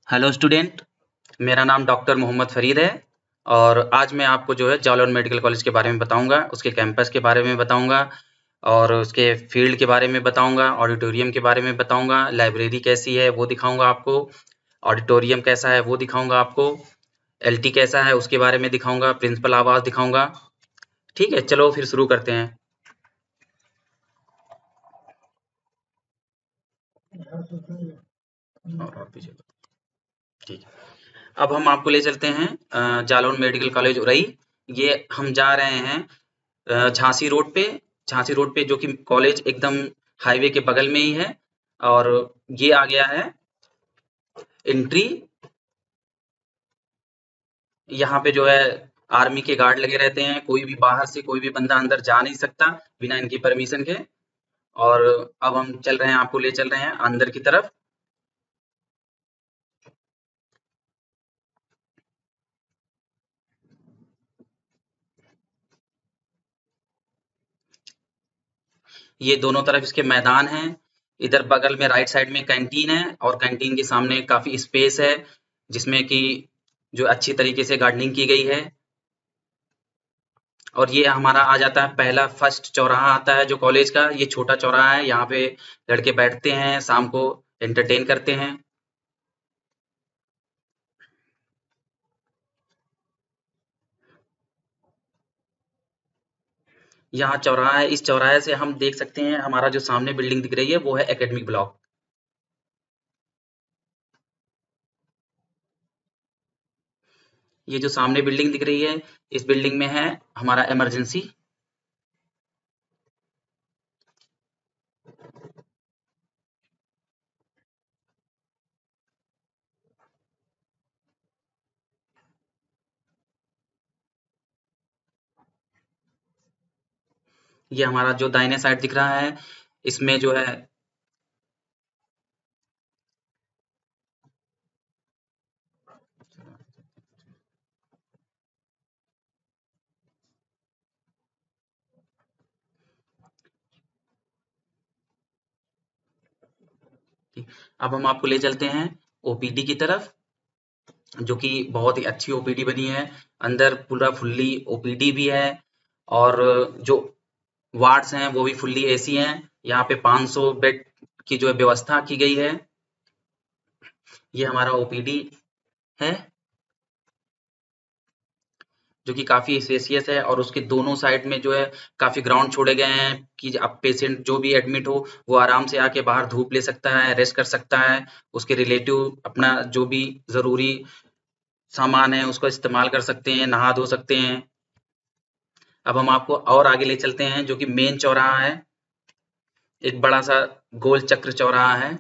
Hello student, मेरा नाम doctor Mohammad Farid है और आज मैं आपको जो है जालौन मेडिकल कॉलेज के बारे में बताऊंगा, उसके कैंपस के बारे में बताऊंगा और उसके फील्ड के बारे में बताऊंगा, ऑडिटोरियम के बारे में बताऊंगा, लाइब्रेरी कैसी है वो दिखाऊंगा आपको, ऑडिटोरियम कैसा है वो दिखाऊंगा आपको, एलटी कैसा है उसके बारे में दिखाऊंगा, प्रिंसिपल आवास दिखाऊंगा। ठीक है, चलो फिर शुरू करते हैं। और पीछे ठीक है। अब हम आपको ले चलते हैं जालौन मेडिकल कॉलेज उरई। ये हम जा रहे हैं झांसी रोड पे। झांसी रोड पे जो कि कॉलेज एकदम हाईवे के बगल में ही है और ये आ गया है एंट्री। यहाँ पे जो है आर्मी के गार्ड लगे रहते हैं, कोई भी बाहर से कोई भी बंदा अंदर जा नहीं सकता बिना इनकी परमिशन के। और अब हम चल रहे हैं, आपको ले चल रहे हैं अंदर की तरफ। ये दोनों तरफ इसके मैदान हैं। इधर बगल में राइट साइड में कैंटीन है और कैंटीन के सामने काफी स्पेस है जिसमें कि जो अच्छी तरीके से गार्डनिंग की गई है। और ये हमारा आ जाता है पहला फर्स्ट चौराहा आता है जो कॉलेज का। ये छोटा चौराहा है, यहाँ पे लड़के बैठते हैं, शाम को एंटरटेन करते हैं। यहाँ चौराहा है, इस चौराहे से हम देख सकते हैं हमारा जो सामने बिल्डिंग दिख रही है वो है एकेडमिक ब्लॉक। ये जो सामने बिल्डिंग दिख रही है, इस बिल्डिंग में है हमारा इमरजेंसी। ये हमारा जो दाहिने साइड दिख रहा है, इसमें जो है अब हम आपको ले चलते हैं ओपीडी की तरफ, जो कि बहुत ही अच्छी ओपीडी बनी है। अंदर पूरा फुल्ली ओपीडी भी है और जो वार्ड्स हैं वो भी फुल्ली एसी हैं। यहाँ पे 500 बेड की जो है व्यवस्था की गई है। ये हमारा ओपीडी है जो कि काफी स्पेशियस है और उसके दोनों साइड में जो है काफी ग्राउंड छोड़े गए हैं कि अब पेशेंट जो भी एडमिट हो वो आराम से आके बाहर धूप ले सकता है, रेस्ट कर सकता है। उसके रिलेटिव अपना जो भी जरूरी सामान है उसको इस्तेमाल कर सकते हैं, नहा धो सकते हैं। अब हम आपको और आगे ले चलते हैं जो कि मेन चौराहा है। एक बड़ा सा गोल चक्र चौराहा है।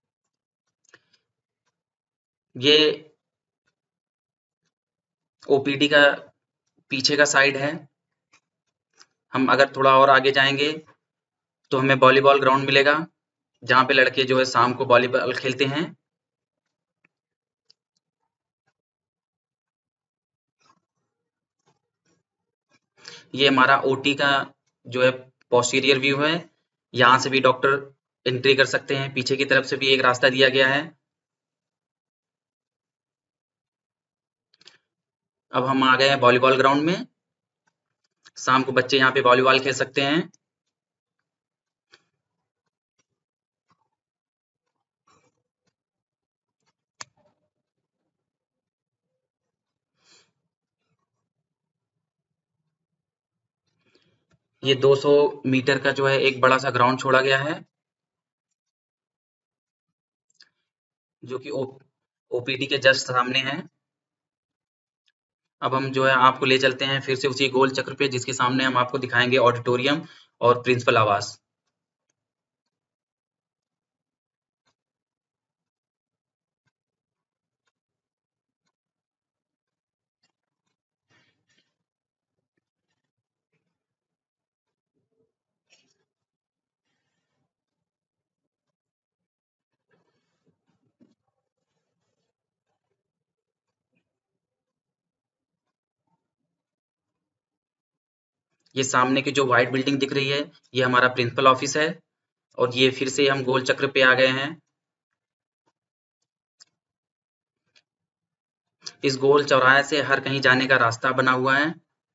ये ओपीडी का पीछे का साइड है। हम अगर थोड़ा और आगे जाएंगे तो हमें वॉलीबॉल ग्राउंड मिलेगा जहाँ पे लड़के जो है शाम को वॉलीबॉल खेलते हैं। ये हमारा ओटी का जो है पोस्टीरियर व्यू है। यहाँ से भी डॉक्टर एंट्री कर सकते हैं, पीछे की तरफ से भी एक रास्ता दिया गया है। अब हम आ गए हैं वॉलीबॉल ग्राउंड में। शाम को बच्चे यहाँ पे वॉलीबॉल खेल सकते हैं। ये 200 मीटर का जो है एक बड़ा सा ग्राउंड छोड़ा गया है जो कि ओपीडी के जस्ट सामने है। अब हम जो है आपको ले चलते हैं फिर से उसी गोल चक्र पे जिसके सामने हम आपको दिखाएंगे ऑडिटोरियम और प्रिंसिपल आवास। ये सामने की जो व्हाइट बिल्डिंग दिख रही है ये हमारा प्रिंसिपल ऑफिस है और ये फिर से हम गोल चक्र पे आ गए हैं। इस गोल चौराहे से हर कहीं जाने का रास्ता बना हुआ है।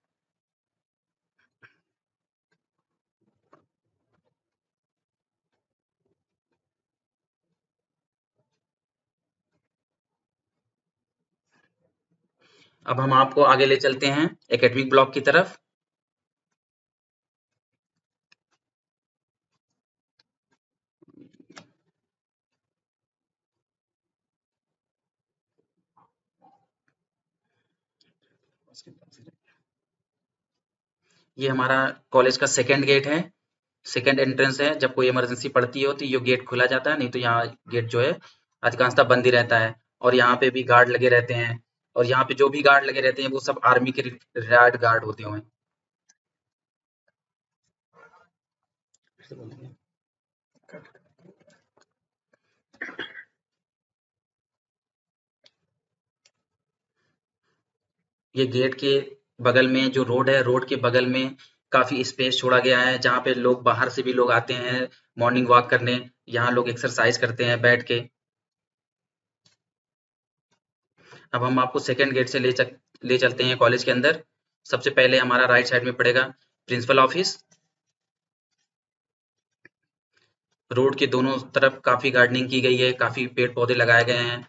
अब हम आपको आगे ले चलते हैं एकेडमिक ब्लॉक की तरफ। ये हमारा कॉलेज का सेकंड गेट है, सेकंड एंट्रेंस है। जब कोई इमरजेंसी पड़ती हो तो ये गेट खुला जाता है, नहीं तो यहाँ गेट जो है अधिकांशतः बंद ही रहता है। और यहाँ पे भी गार्ड लगे रहते हैं, और यहाँ पे जो भी गार्ड लगे रहते हैं वो सब आर्मी के रिटायर्ड गार्ड होते हुए। ये गेट के बगल में जो रोड है, रोड के बगल में काफी स्पेस छोड़ा गया है, जहाँ पे लोग बाहर से भी लोग आते हैं मॉर्निंग वॉक करने। यहाँ लोग एक्सरसाइज करते हैं बैठ के। अब हम आपको सेकंड गेट से ले चलते हैं कॉलेज के अंदर। सबसे पहले हमारा राइट साइड में पड़ेगा प्रिंसिपल ऑफिस। रोड के दोनों तरफ काफी गार्डनिंग की गई है, काफी पेड़ पौधे लगाए गए हैं।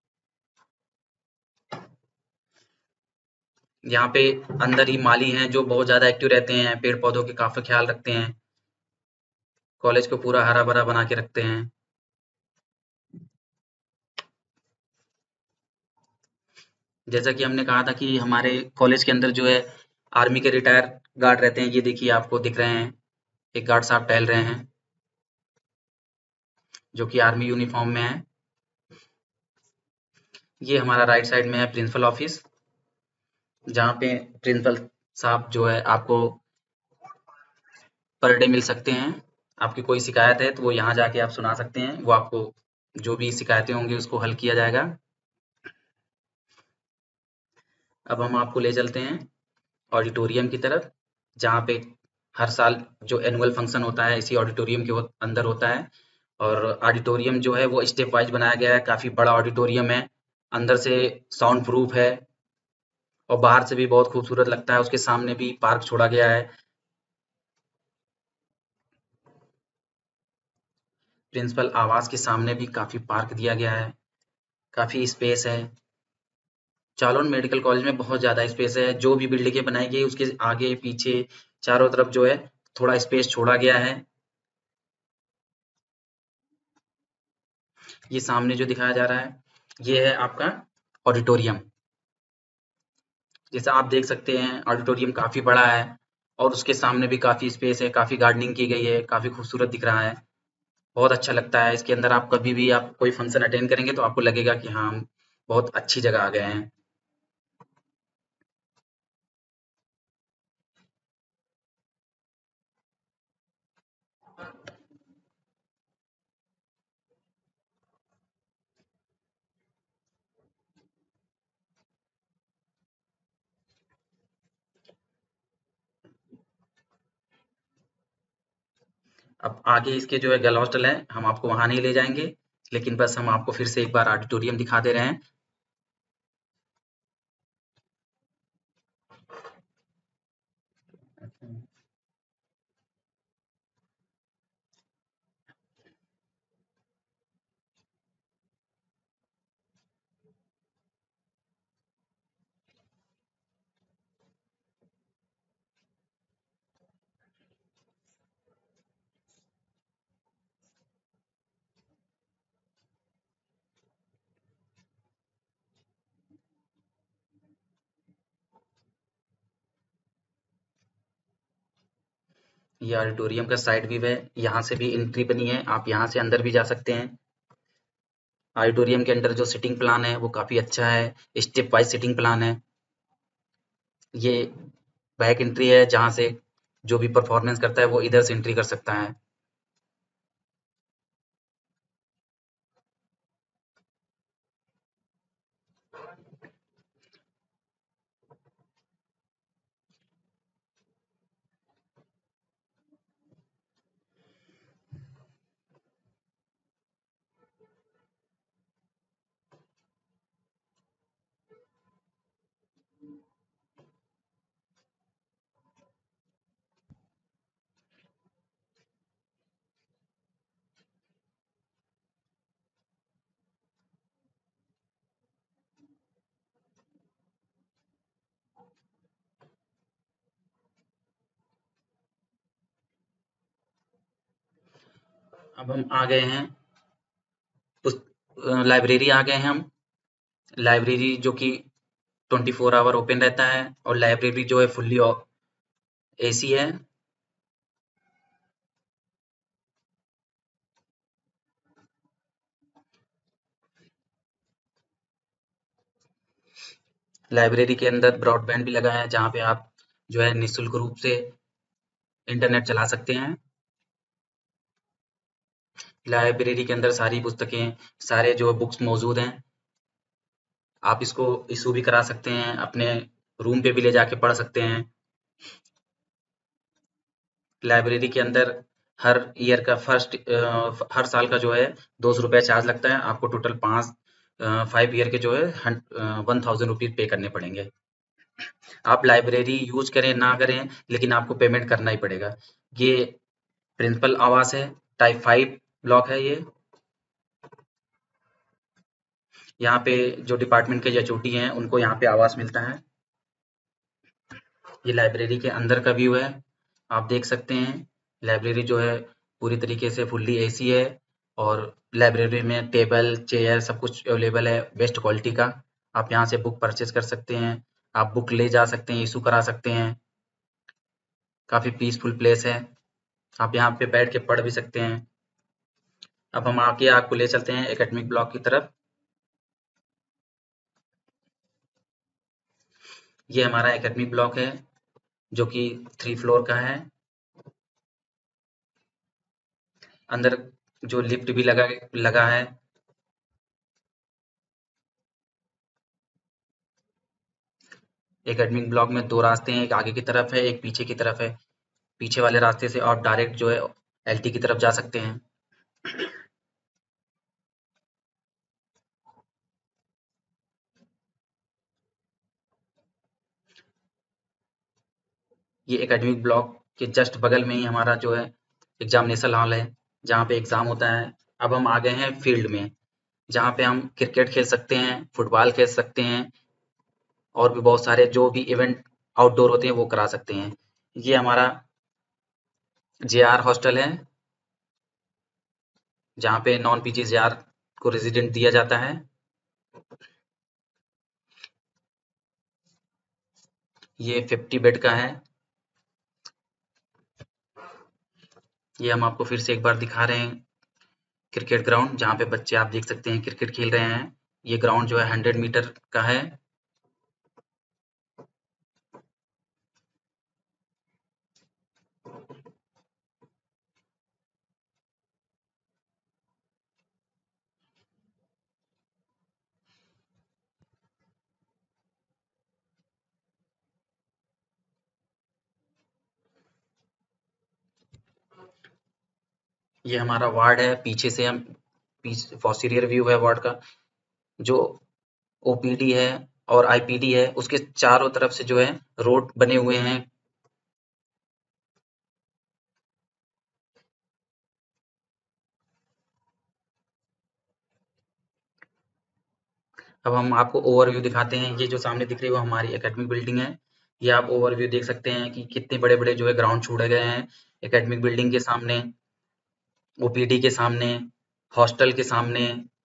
यहाँ पे अंदर ही माली हैं जो बहुत ज्यादा एक्टिव रहते हैं, पेड़ पौधों के काफी ख्याल रखते हैं, कॉलेज को पूरा हरा भरा बना के रखते हैं। जैसा कि हमने कहा था कि हमारे कॉलेज के अंदर जो है आर्मी के रिटायर गार्ड रहते हैं। ये देखिए आपको दिख रहे हैं, एक गार्ड साहब टहल रहे हैं जो कि आर्मी यूनिफॉर्म में है। ये हमारा राइट साइड में है प्रिंसिपल ऑफिस, जहाँ पे प्रिंसिपल साहब जो है आपको पर डे मिल सकते हैं। आपकी कोई शिकायत है तो वो यहाँ जाके आप सुना सकते हैं, वो आपको जो भी शिकायतें होंगी उसको हल किया जाएगा। अब हम आपको ले चलते हैं ऑडिटोरियम की तरफ, जहाँ पे हर साल जो एनुअल फंक्शन होता है इसी ऑडिटोरियम के अंदर होता है। और ऑडिटोरियम जो है वो स्टेप वाइज बनाया गया है, काफी बड़ा ऑडिटोरियम है, अंदर से साउंड प्रूफ है और बाहर से भी बहुत खूबसूरत लगता है। उसके सामने भी पार्क छोड़ा गया है। प्रिंसिपल आवास के सामने भी काफी पार्क दिया गया है, काफी स्पेस है। जालौन मेडिकल कॉलेज में बहुत ज्यादा स्पेस है। जो भी बिल्डिंगें बनाई गई उसके आगे पीछे चारों तरफ जो है थोड़ा स्पेस छोड़ा गया है। ये सामने जो दिखाया जा रहा है ये है आपका ऑडिटोरियम। जैसा आप देख सकते हैं ऑडिटोरियम काफी बड़ा है और उसके सामने भी काफी स्पेस है, काफी गार्डनिंग की गई है, काफी खूबसूरत दिख रहा है। बहुत अच्छा लगता है इसके अंदर। आप कभी भी आप कोई फंक्शन अटेंड करेंगे तो आपको लगेगा कि हाँ हम बहुत अच्छी जगह आ गए हैं। अब आगे इसके जो है गर्ल हॉस्टल है, हम आपको वहां नहीं ले जाएंगे, लेकिन बस हम आपको फिर से एक बार ऑडिटोरियम दिखा दे रहे हैं। ये ऑडिटोरियम का साइड व्यू है, यहाँ से भी एंट्री बनी है, आप यहाँ से अंदर भी जा सकते हैं। ऑडिटोरियम के अंदर जो सिटिंग प्लान है वो काफी अच्छा है, स्टेप वाइज सिटिंग प्लान है। ये बैक एंट्री है, जहाँ से जो भी परफॉर्मेंस करता है वो इधर से एंट्री कर सकता है। अब हम आ गए हैं लाइब्रेरी आ गए हैं हम। लाइब्रेरी जो कि 24 आवर ओपन रहता है और लाइब्रेरी जो है फुल्ली एसी है। लाइब्रेरी के अंदर ब्रॉडबैंड भी लगा है जहाँ पे आप जो है निःशुल्क रूप से इंटरनेट चला सकते हैं। लाइब्रेरी के अंदर सारी पुस्तकें, सारे जो बुक्स मौजूद हैं। आप इसको इशू भी करा सकते हैं, अपने रूम पे भी ले जाके पढ़ सकते हैं। लाइब्रेरी के अंदर हर ईयर का हर साल का जो है 200 रुपये चार्ज लगता है। आपको टोटल 5 ईयर के जो है 1000 रुपीज पे करने पड़ेंगे। आप लाइब्रेरी यूज करें ना करें लेकिन आपको पेमेंट करना ही पड़ेगा। ये प्रिंसिपल आवास है, टाइप 5 ब्लॉक है ये। यहाँ पे जो डिपार्टमेंट के एचओडी हैं उनको यहाँ पे आवास मिलता है। ये लाइब्रेरी के अंदर का व्यू है, आप देख सकते हैं। लाइब्रेरी जो है पूरी तरीके से फुल्ली एसी है और लाइब्रेरी में टेबल चेयर सब कुछ अवेलेबल है बेस्ट क्वालिटी का। आप यहाँ से बुक परचेज कर सकते हैं, आप बुक ले जा सकते हैं, इशू करा सकते हैं। काफ़ी पीसफुल प्लेस है, आप यहाँ पे बैठ के पढ़ भी सकते हैं। अब हम आके आपको ले चलते हैं एकेडमिक ब्लॉक की तरफ। ये हमारा एकेडमिक ब्लॉक है जो कि 3 फ्लोर का है। अंदर जो लिफ्ट भी लगा है। एकेडमिक ब्लॉक में 2 रास्ते हैं, एक आगे की तरफ है, एक पीछे की तरफ है। पीछे वाले रास्ते से आप डायरेक्ट जो है एलटी की तरफ जा सकते हैं। ये एकेडमिक ब्लॉक के जस्ट बगल में ही हमारा जो है एग्जामिनेशन हॉल है जहाँ पे एग्जाम होता है। अब हम आ गए हैं फील्ड में जहाँ पे हम क्रिकेट खेल सकते हैं, फुटबॉल खेल सकते हैं और भी बहुत सारे जो भी इवेंट आउटडोर होते हैं वो करा सकते हैं। ये हमारा जेआर हॉस्टल है जहाँ पे नॉन पीजी जेआर को रेजिडेंट दिया जाता है। ये 50 बेड का है। ये हम आपको फिर से एक बार दिखा रहे हैं क्रिकेट ग्राउंड जहाँ पे बच्चे आप देख सकते हैं क्रिकेट खेल रहे हैं। ये ग्राउंड जो है 100 मीटर का है। ये हमारा वार्ड है, पीछे से हम पोस्टीरियर व्यू है वार्ड का। जो ओपीडी है और आईपीडी है उसके चारों तरफ से जो है रोड बने हुए हैं। अब हम आपको ओवरव्यू दिखाते हैं। ये जो सामने दिख रही है वो हमारी एकेडमिक बिल्डिंग है। ये आप ओवरव्यू देख सकते हैं कि कितने बड़े बड़े जो है ग्राउंड छोड़े गए हैं एकेडमिक बिल्डिंग के सामने, ओपीडी के सामने, हॉस्टल के सामने।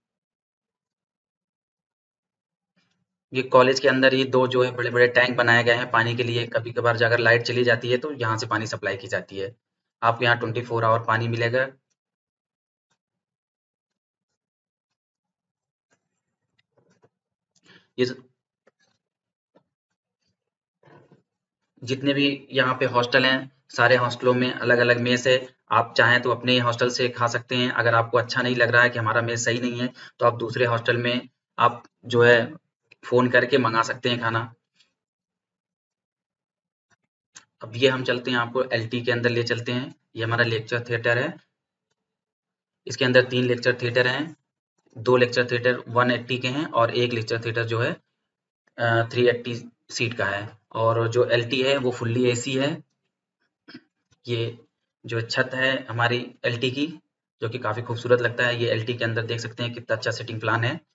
ये कॉलेज के अंदर ही दो जो है बड़े बड़े टैंक बनाए गए हैं पानी के लिए। कभी कभार अगर लाइट चली जाती है तो यहाँ से पानी सप्लाई की जाती है। आपको यहाँ 24 आवर पानी मिलेगा। ये जितने भी यहाँ पे हॉस्टल हैं सारे हॉस्टलों में अलग अलग मेस है। आप चाहें तो अपने हॉस्टल से खा सकते हैं। अगर आपको अच्छा नहीं लग रहा है कि हमारा मेस सही नहीं है तो आप दूसरे हॉस्टल में आप जो है फोन करके मंगा सकते हैं खाना। अब ये हम चलते हैं आपको एलटी के अंदर ले चलते हैं। ये हमारा लेक्चर थिएटर है। इसके अंदर 3 लेक्चर थिएटर हैं। 2 लेक्चर थिएटर 180 के हैं और एक लेक्चर थिएटर जो है 380 सीट का है। और जो एलटी है वो फुल्ली एसी है। ये जो छत है हमारी एलटी की जो कि काफ़ी खूबसूरत लगता है। ये एलटी के अंदर देख सकते हैं कितना अच्छा सिटिंग प्लान है।